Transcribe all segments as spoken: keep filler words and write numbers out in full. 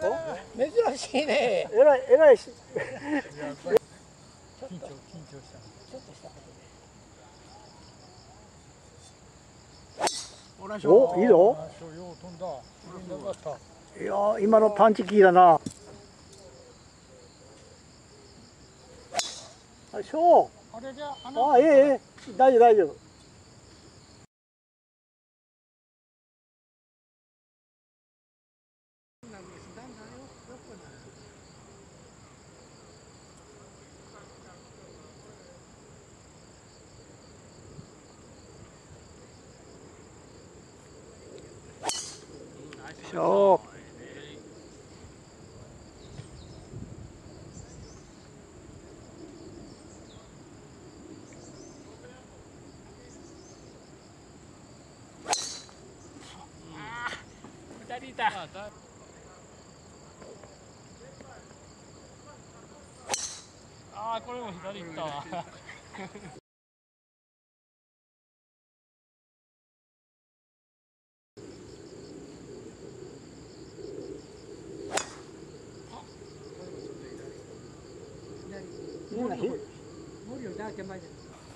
珍しいね。 えらいえらいし。 ちょっと緊張緊張した。ちょっとしたことで。 お、いいぞ。いやー、今のパンチキーだな。よいしょ。 あれじゃああ、ええええ、大丈夫大丈夫。よいしょ。 二人いた。ああ、これも左行ったわ。森よりだけ前で。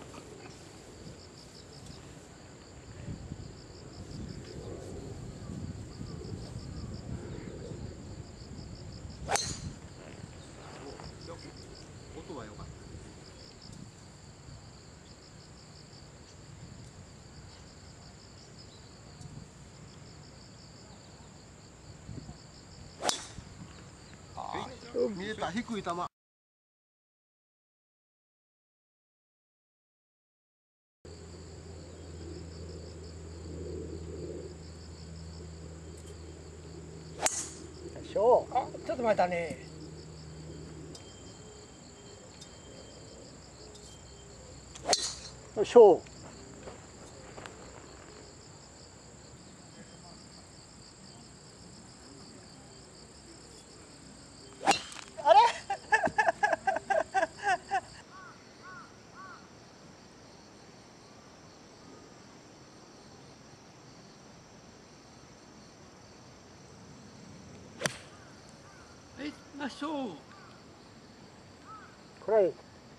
音は良かった。見えた、低い球。 よいしょ。 あ、ちょっと待ったね。 よいしょ。 あれ？はい、ましょう。 これ。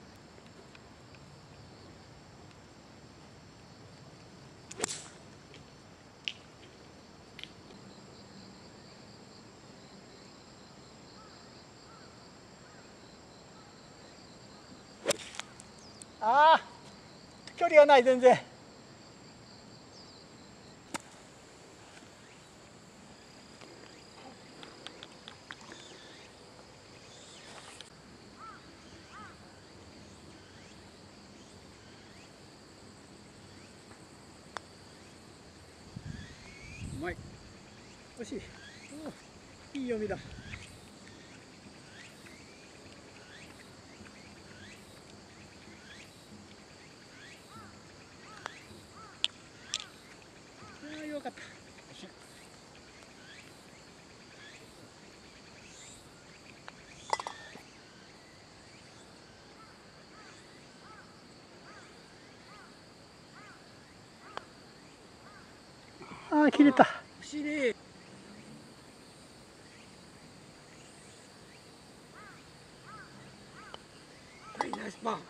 ああ、距離がない全然。うまい。惜しい。いい読みだ。ああ、よかった。ああ、切れた。 不思議。はい、ナイスパン。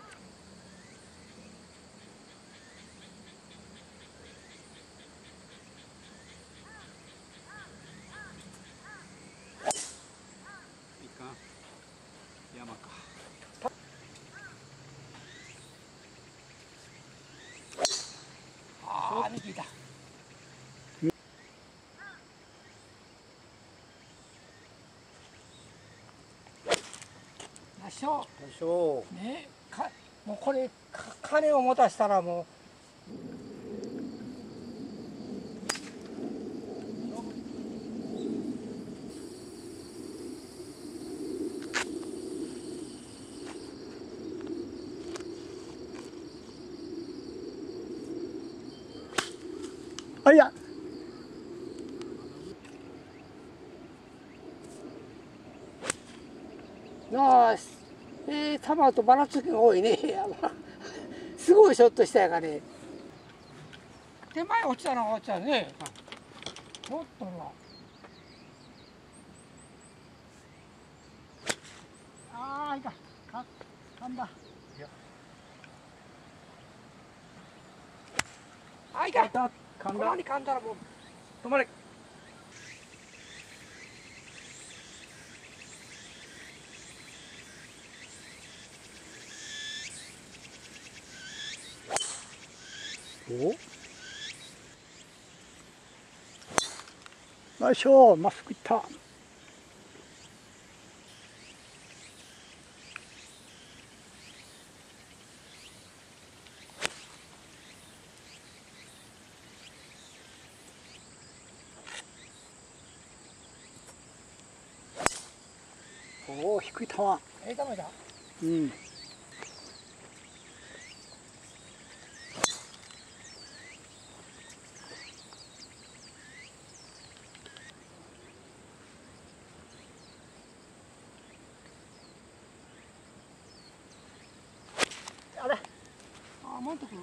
いかん。山か。 ああ、聞いた。ましょよいしょ。 う。ね、か、もうこれ、か金を持たしたらもう。 あ、いや。 ナイス。えー、球とばらつきが多いね。すごいショットしたやがね。手前落ちたのが落ちたね。ちょっとな。 いかか噛んだ。 あいかん。 噛んこだこに噛んだらもう。 止まれ。 およいしょ、まっすぐいった。おお、低い球。 ええ球だ。 うん。あれ。 あ、もんとく。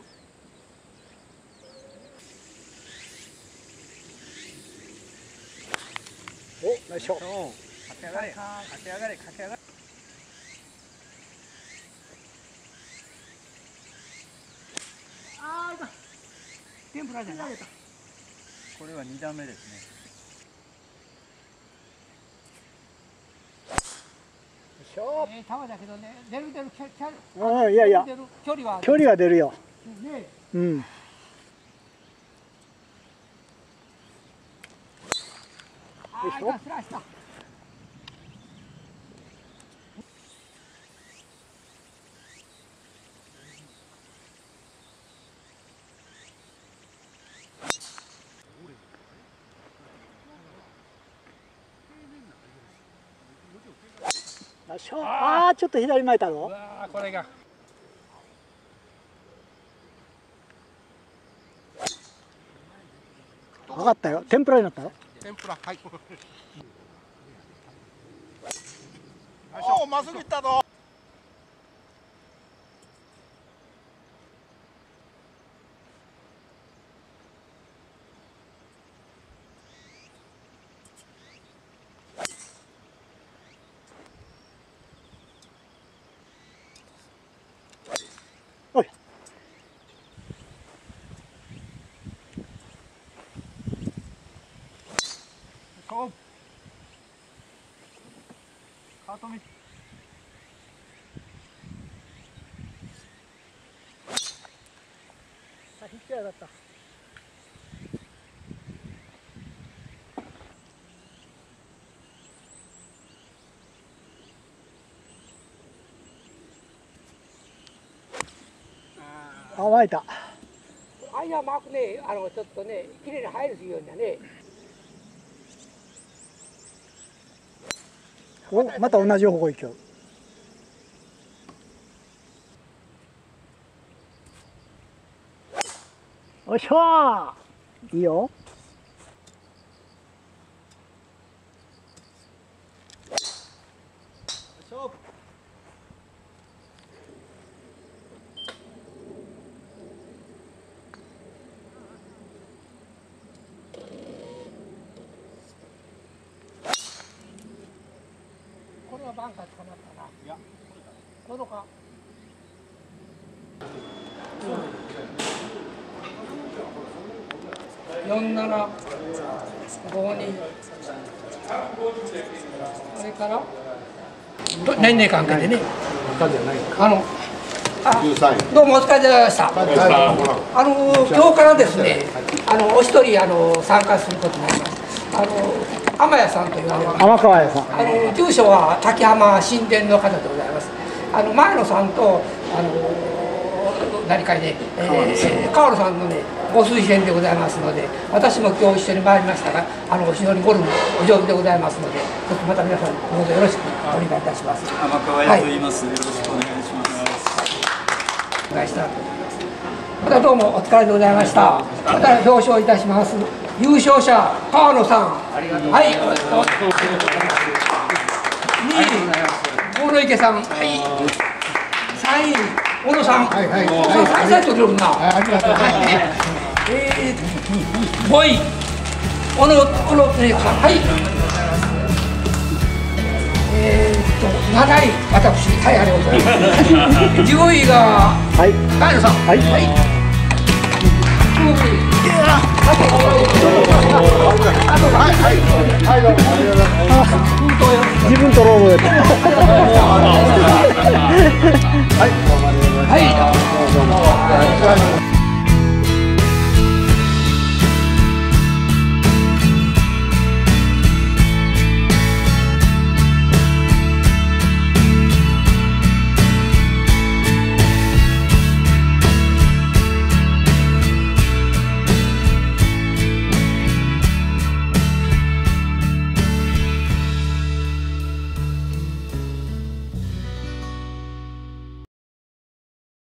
お、よいしょ。 駆け上がれ。駆け上がれ。駆け上がれ。 ああ、いかん。天ぷらじゃない。 これは二段目ですね。 よええ球だけどね、出る出るキャキャ。 うん、いやいや、 出る距離は。 距離は出るよ。 ね。 うん。 ああ、いかん、スライスだ。 よいしょ。ああ、ちょっと左巻いたぞ。 うわー、これが。 分かったよ。天ぷらになったよ。 天ぷら、はい。おお、まっすぐ行ったぞ。 おい。 そう。カートミ。 あ、引き上がった。あ、巻いた。 間巻くね、あのちょっとね、綺麗に入るようにはね。 お、また同じ方向行きよう。よいしょー。いいよ。 これはバンカー捕まったな。いや、このか。四七五二。それから。年齢関係でね。あの。あ、どうもお疲れ様でした。あの今日からですね、あのお一人あの参加することになります。あの天谷さんというあの天川屋さん。 あの住所は滝浜神殿の方でございます。あの前野さんとあの何かね、えー、川野さんのねご推薦でございますので、私も今日一緒に参りましたが、あの非常にゴルフお上手でございますので、ちょっとまた皆さんどうぞよろしくお願いいたします。 天川屋と言います。よろしくお願いします。 お願いしたいと思います。またどうもお疲れでございました。また表彰いたします。優勝者川野さん。はい。にい大野池さん。はい。さんい小野さん。はいはい。さんさい取れるな。ありがとうございます。ええごい小野小野さん。はい。 えー、っとなない私はいありがとうございます。じゅういがはい前野さん。 はいはい。 自分取ろう思うやつはい。